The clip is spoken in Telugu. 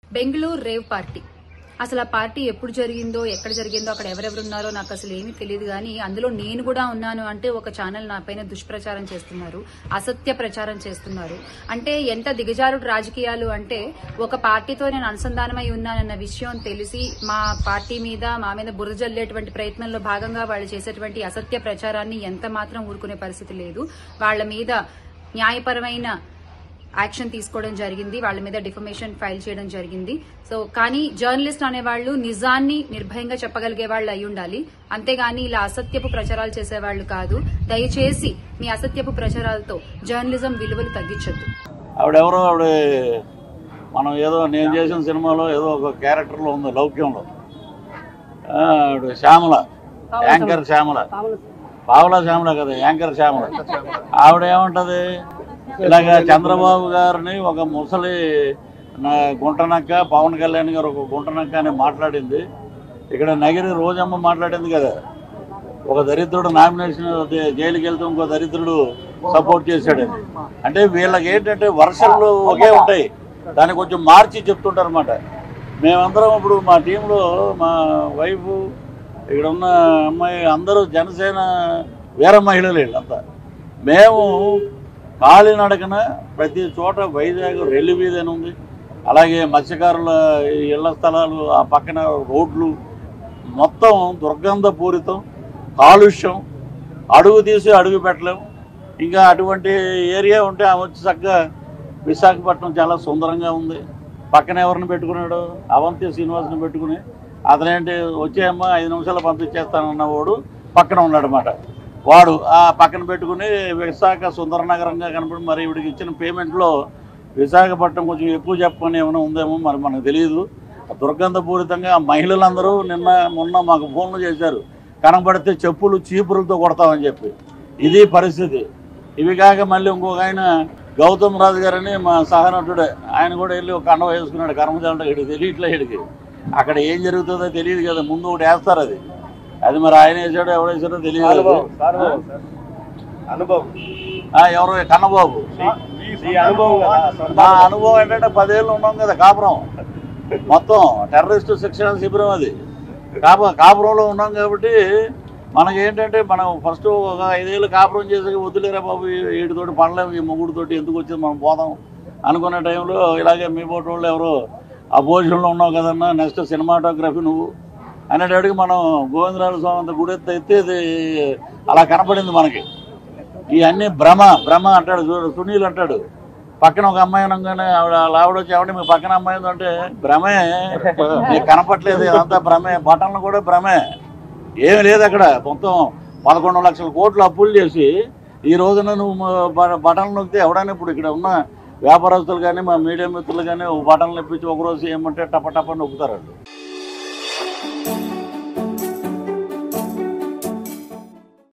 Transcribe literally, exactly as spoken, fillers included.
బెంగళూరు రేవ్ పార్టీ అసలు ఆ పార్టీ ఎప్పుడు జరిగిందో ఎక్కడ జరిగిందో అక్కడ ఎవరెవరు ఉన్నారో నాకు అసలు ఏమీ తెలియదు. కానీ అందులో నేను కూడా ఉన్నాను అంటే ఒక ఛానల్ నా పైన దుష్ప్రచారం చేస్తున్నారు, అసత్య ప్రచారం చేస్తున్నారు. అంటే ఎంత దిగజారుడు రాజకీయాలు అంటే ఒక పార్టీతో నేను అనుసంధానమై ఉన్నానన్న విషయం తెలిసి మా పార్టీ మీద మా మీద బురద జల్లేటువంటి ప్రయత్నంలో భాగంగా వాళ్ళు చేసేటువంటి అసత్య ప్రచారాన్ని ఎంత మాత్రం ఊరుకునే పరిస్థితి లేదు. వాళ్ళ మీద న్యాయపరమైన యాక్షన్ తీసుకోవడం జరిగింది, వాళ్ళ మీద డిఫమేషన్ ఫైల్ చేయడం జరిగింది. సో కానీ జర్నలిస్ట్ అనేవాళ్లు నిజాన్ని నిర్భయంగా చెప్పగలిగే వాళ్ళు అయి ఉండాలి, అంతేగాని ఇలా అసత్యపు ప్రచారాలు చేసేవాళ్లు కాదు. దయచేసి మీ అసత్యపు ప్రచారాలతో జర్నలిజం విలువలు తగ్గించద్దు. ఆవిడెవరో ఆవిడ మనం ఏదో నేను చేసిన సినిమాలో ఏదో ఒక క్యారెక్టర్లో ఉంది లౌక్యంలో, ఆవిడ శ్యామల, యాంకర్ శ్యామల, పావలా శ్యామల కదా యాంకర్ శ్యామల. ఆవిడ ఏమంటది, ఇలాగ చంద్రబాబు గారిని ఒక ముసలి గుంటనక్క, పవన్ కళ్యాణ్ గారు ఒక గుంటనక్క అని మాట్లాడింది. ఇక్కడ నగిరి రోజమ్మ మాట్లాడింది కదా, ఒక దరిద్రుడు నామినేషన్ జైలుకి వెళ్తే ఇంకో దరిద్రుడు సపోర్ట్ చేశాడు. అంటే వీళ్ళకి ఏంటంటే వర్షన్లు ఒకే ఉంటాయి, దాన్ని కొంచెం మార్చి చెప్తుంటారు అన్నమాట. మేమందరం ఇప్పుడు మా టీంలో మా వైఫ్, ఇక్కడ ఉన్న అమ్మాయి అందరూ జనసేన వీర మహిళలు వీళ్ళంతా. మేము కాలినడకన ప్రతి చోట వైజాగ్ రెల్లి వీధి అని ఉంది, అలాగే మత్స్యకారుల ఇళ్ల స్థలాలు, ఆ పక్కన రోడ్లు మొత్తం దుర్గంధపూరితం, కాలుష్యం, అడుగు తీసి అడుగు పెట్టలేము. ఇంకా అటువంటి ఏరియా ఉంటే ఆమె వచ్చి చక్కగా విశాఖపట్నం చాలా సుందరంగా ఉంది, పక్కన ఎవరిని పెట్టుకున్నాడు, అవంతి శ్రీనివాసుని పెట్టుకుని అతనేంటి వచ్చేయమ్మా ఐదు నిమిషాలు పంపించేస్తానన్నవాడు పక్కన ఉన్నాడనమాట. వాడు ఆ పక్కన పెట్టుకుని విశాఖ సుందర నగరంగా కనపడి మరి ఇవిడికి ఇచ్చిన పేమెంట్లో విశాఖపట్నం కొంచెం ఎక్కువ చెప్పని ఏమైనా ఉందేమో మరి మనకు తెలియదు. దుర్గంధపూరితంగా మహిళలందరూ నిన్న మొన్న మాకు ఫోన్లు చేశారు, కనపడితే చెప్పులు చీపురులతో కొడతామని చెప్పి. ఇది పరిస్థితి. ఇవి కాక మళ్ళీ ఇంకొక ఆయన గౌతమ్ రాజు గారని మా సహనటుడే, ఆయన కూడా వెళ్ళి ఒక కండ వేసుకున్నాడు కర్మచారుడు. ఇక్కడికి తెలియట్లే, ఇక్కడికి అక్కడ ఏం జరుగుతుందో తెలియదు కదా, ముందు ఒకటి వేస్తారు అది అది మరి ఆయన వేసాడో ఎవరు వేసాడో తెలియదు. ఎవరు కన్నబాబు మా అనుభవం ఏంటంటే పదేళ్ళు ఉన్నాం కదా కాపురం, మొత్తం టెర్రరిస్టు శిక్షణ శిబిరం అది. కాపు కాపురంలో ఉన్నాం కాబట్టి మనకి ఏంటంటే మనం ఫస్ట్ ఒక ఐదేళ్ళు కాపురం చేసి వద్దులేరా బాబు వీటితోటి పడలేము, ఈ మొగుడితోటి ఎందుకు వచ్చింది మనం పోదాం అనుకునే టైంలో ఇలాగే మీ పోటీ వాళ్ళు ఎవరో ఆ పొజిషన్లో ఉన్నావు కదన్నా, నెక్స్ట్ సినిమాటోగ్రఫీ నువ్వు అనేటడికి మనం గోవిందరాజు స్వామి అంత గుడెత్తి అయితే ఇది అలా కనపడింది మనకి. ఇవన్నీ భ్రమ భ్రమ అంటాడు చూడు, సునీల్ అంటాడు పక్కన ఒక అమ్మాయి అనగానే ఆవిడ ఆవిడ వచ్చి ఆవిడ మీ పక్కన అమ్మాయి అంటే భ్రమే, నీకు కనపట్లేదు, ఇదంతా భ్రమే. బటన్లు కూడా భ్రమే, ఏమి లేదు అక్కడ. మొత్తం పదకొండు లక్షల కోట్లు అప్పులు చేసి ఈ రోజున నువ్వు బటన్లు నొక్కితే ఎవడైనా ఇప్పుడు ఇక్కడ ఉన్న వ్యాపారస్తులు కానీ మా మీడియా మిత్రులు కానీ బటన్లు ఇప్పించి ఒకరోజు ఏమంటే టప టప నొక్కుతారు.